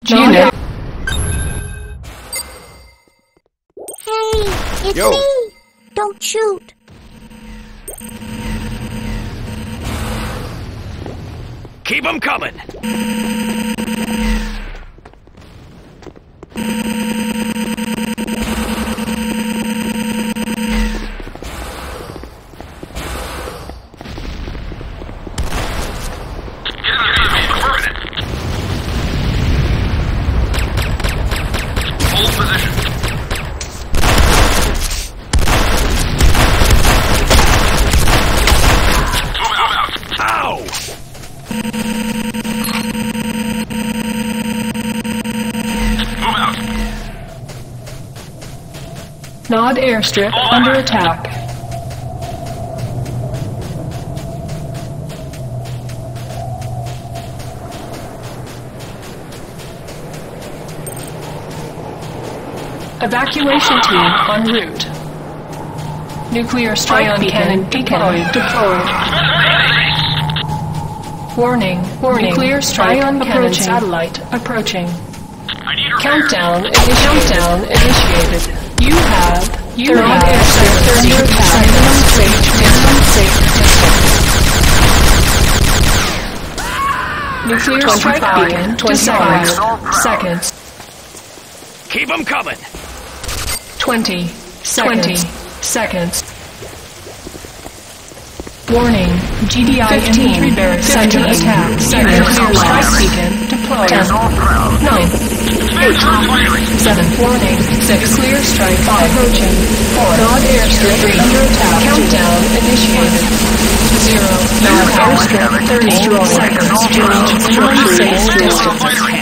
Unit. Hey, it's Yo. me! Don't shoot! Keep 'em coming! Nod airstrip under attack. Evacuation team en route. Nuclear strike beacon deployed. Warning. Nuclear strike cannon satellite approaching. Countdown initiated. You have 30 airstrip under attack. Minimum safe distance. Nuclear strike beacon 25 seconds. Keep 'em coming! 20 seconds. Warning, GDI infantry barracks under attack. Nuclear strike beacon deployed. 10, 9, 8, 7, warning, 6, clear strike approaching. 4, Nod airstrip under attack. Countdown initiated. 0, Nod airstrip 30 seconds to reach minimum safe distance.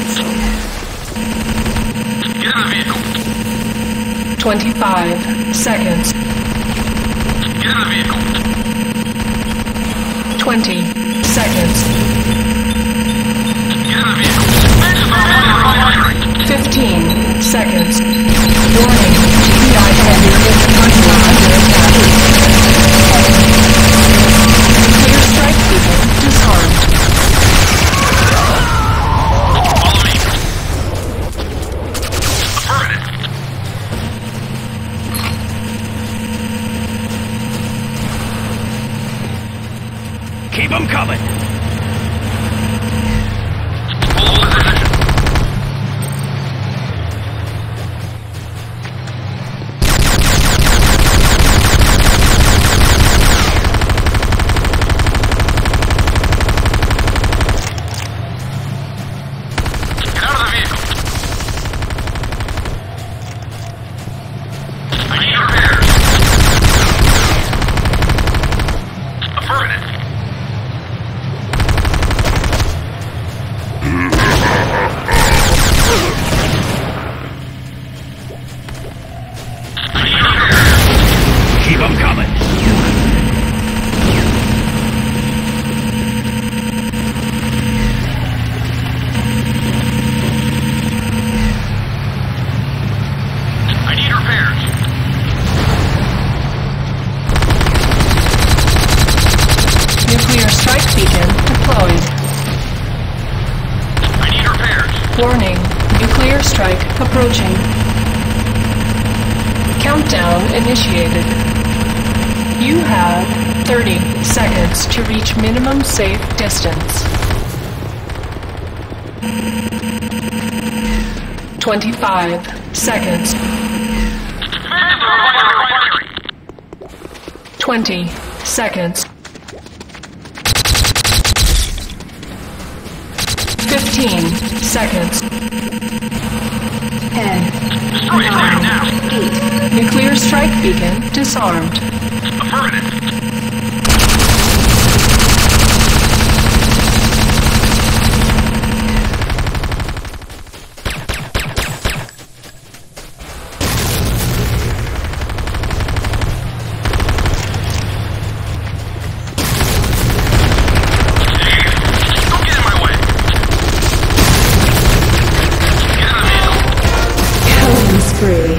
25 seconds. 20 seconds. 15 seconds. Warning, GDI heavy under attack. Nuclear strike beacon disarmed. Keep 'em coming! Keep 'em coming! I need repairs. Nuclear strike beacon deployed. I need repairs. Warning, nuclear strike approaching. Countdown initiated. You have 30 seconds to reach minimum safe distance. 25 seconds. 20 seconds. 15 seconds. 10, 9, 8. Nuclear strike beacon disarmed. Affirmative. Don't get in my way. Get in the vehicle. Killing spree.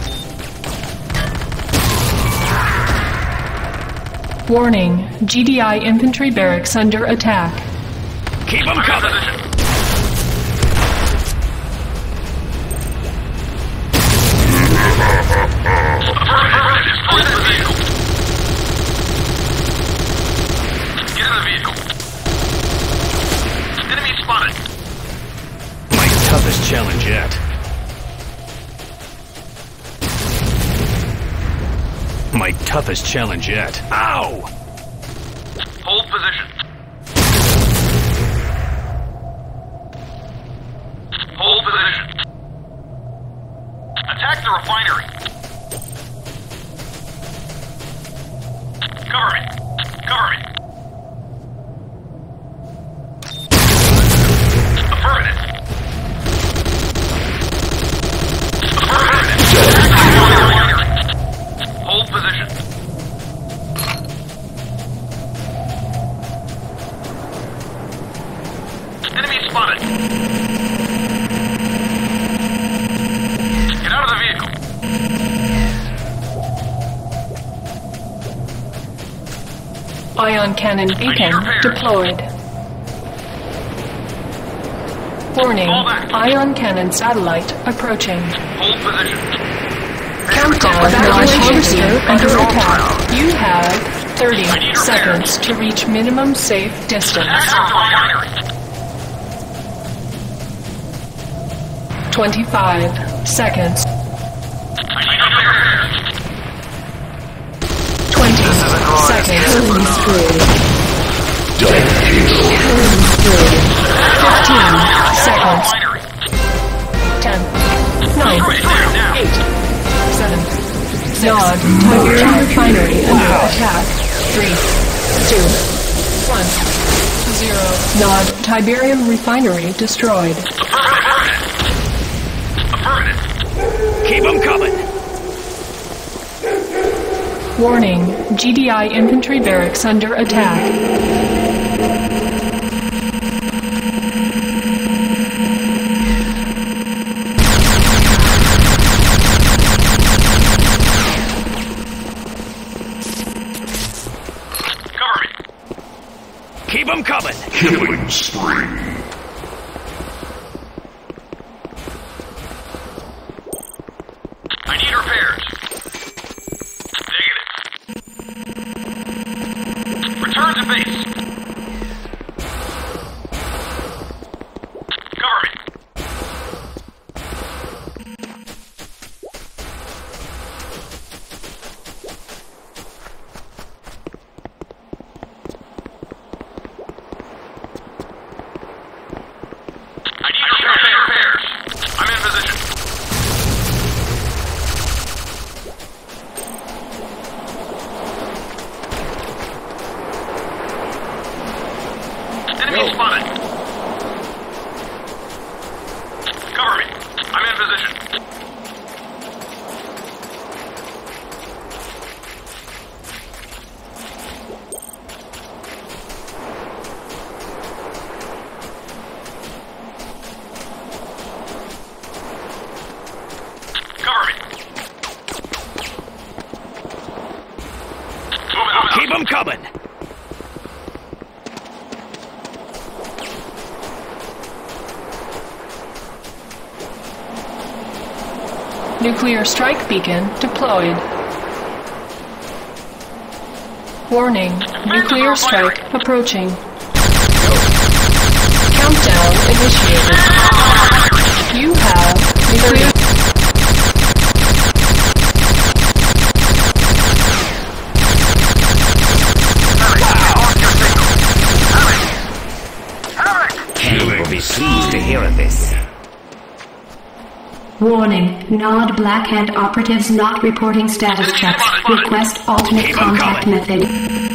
Warning, GDI infantry barracks under attack. Keep 'em coming! yet. My toughest challenge yet. Ow! Hold position. Hold position. Attack the refinery. Cover me. Cover me. Affirmative. Affirmative. Attack the refinery. Hold position. Enemy spotted. Get out of the vehicle. Ion cannon beacon repairs. deployed. Warning, Fall back. ion cannon satellite approaching. Hold position. Countdown launch harvester under attack. You have 30 I need seconds to reach minimum safe distance. Attack the refinery. 25 seconds. I need repairs. 20 seconds. 15 seconds. Refinery. 10, 9, Right there, now. 8, 7, Nod, Tiberium Refinery under attack. 3, 2, 1, 0. Nod, Tiberium Refinery destroyed. Affirmative. Keep them coming! Warning, GDI infantry barracks under attack. Cover me. Keep them coming! Killing spree. I need repairs. Negative. Return to base. Cover me. I need repairs. I'm in position. Enemy spotted. Cover me. I'm in position. Cover me. Move out. Keep them coming! Nuclear strike beacon deployed. Warning, nuclear strike approaching. Countdown initiated. You have nuclear... Killing will be pleased to hear of this. Warning, Nod Blackhead operatives not reporting status checks. Request alternate Keep 'em contact coming. method.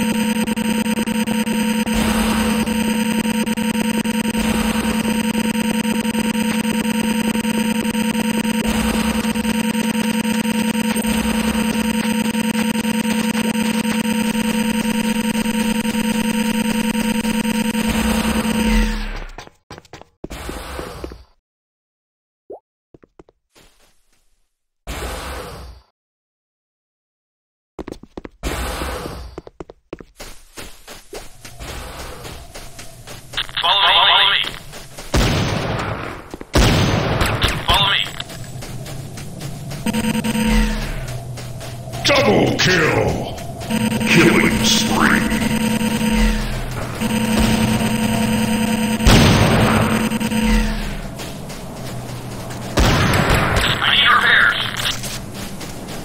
Follow me. Follow me. double kill. Killing spree.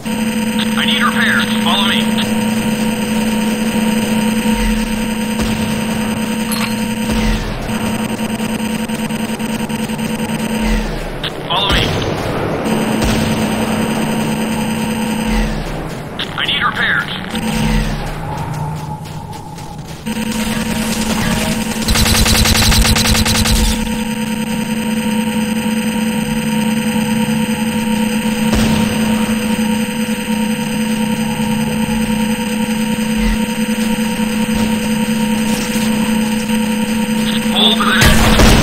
I need repairs. Follow me. Follow me. I need repairs. Hold position.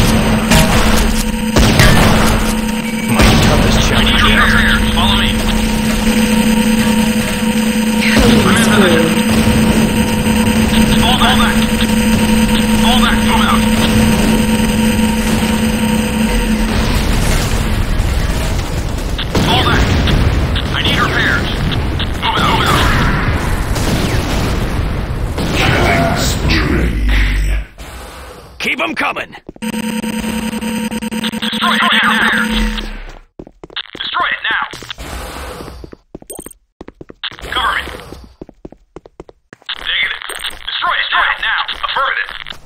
My toughest I need challenge yet. repairs. Follow me. Fall back. Fall back. Move out. Fall back. I need repairs. Move out. Move out. Killing spree. Keep them coming. Destroy it now. Destroy it now. Cover me. Negative. Destroy it now. Affirmative.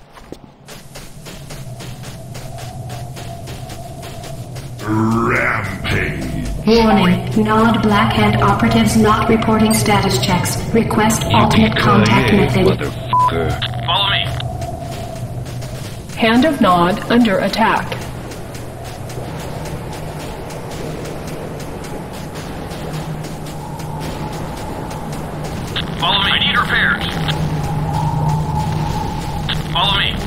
Rampage. Warning. Nod Black Hat operatives not reporting status checks. Request alternate contact method. Motherfucker. Follow me. Hand of Nod under attack. Follow me. I need repairs. Follow me.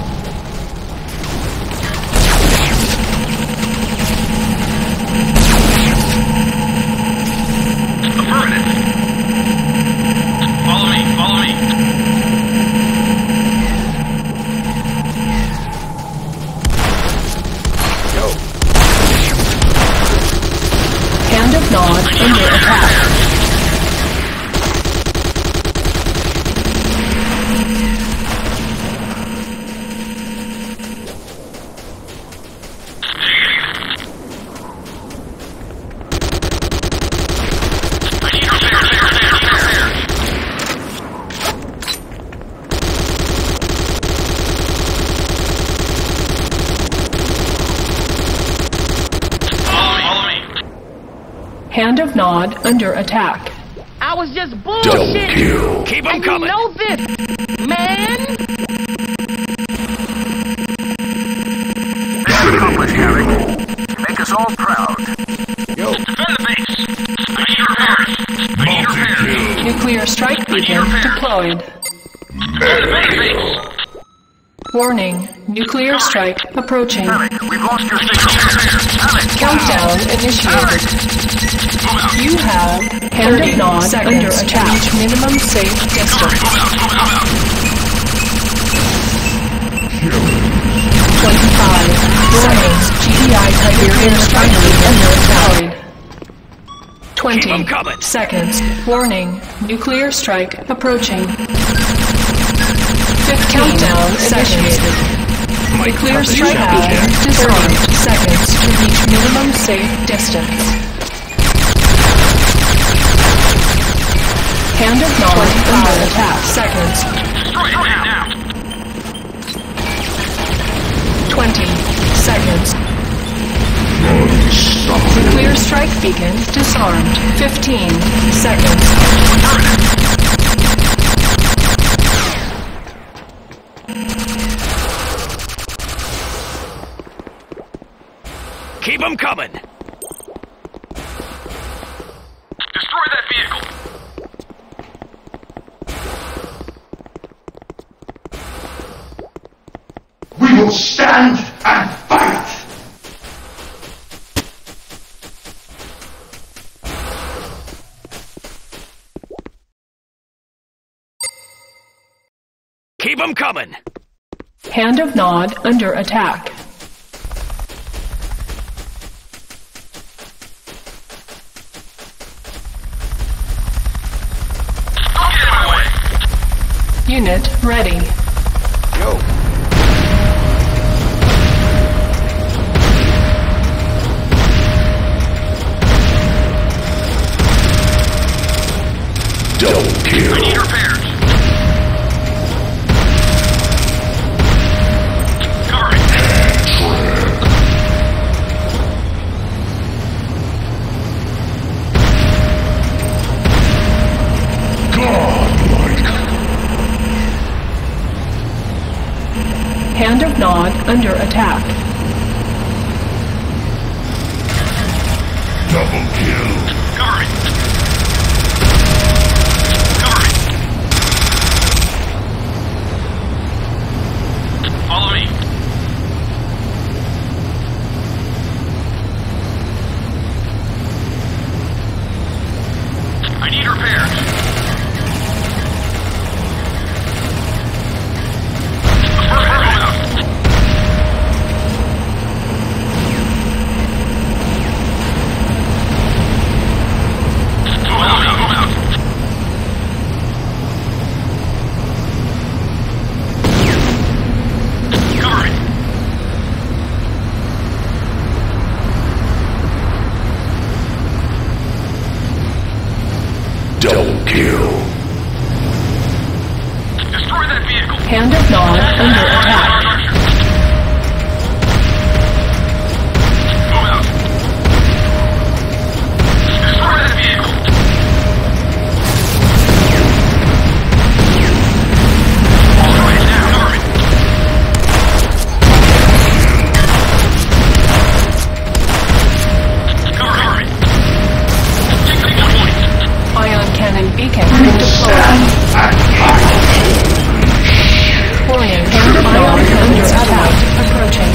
Affirmative. Follow me. Follow me. Hand of Nod under attack. I need repairs. Follow me. Hand of Nod under attack. I was just Double bullshit. kill. Keep them And you coming. know this, man. Make us all proud. Defend the base. I need repairs. I need repairs. Multi-kill. Nuclear strike beacon deployed. Defend the base. Warning. Nuclear strike approaching. We've lost your signal. Countdown initiated. You have Hand of Nod under attack. Minimum safe distance. 25. Warning. GDI Tiberian strike under attack. 20 Keep 'em coming. seconds. Warning. Nuclear strike approaching. Fifth countdown initiated. My Nuclear toughest strike challenge beacon yet. disarmed. Seconds to reach minimum safe distance. Hand of Nod under attack. Seconds. Destroy it now. 20 seconds. Unstoppable. Nuclear strike beacon disarmed. 15 seconds. Keep them coming. Destroy that vehicle. We will stand and fight. Keep them coming. Hand of Nod under attack. Don't get in my way. Unit ready. Yo. under attack. Double kill. Cover me. Cover me. Follow me. I need repairs. Double kill. Destroy that vehicle. Hand of Nod under attack. Move out. Destroy that vehicle. Destroy it now. Cover me. Cover me. Take the point. Ion cannon beacon We will deployed. stand and fight. Warning, hand of Nod under attack approaching.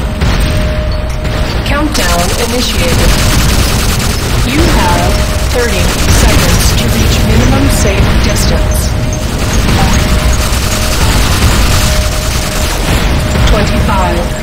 Countdown initiated. You have 30 seconds to reach minimum safe distance. 25.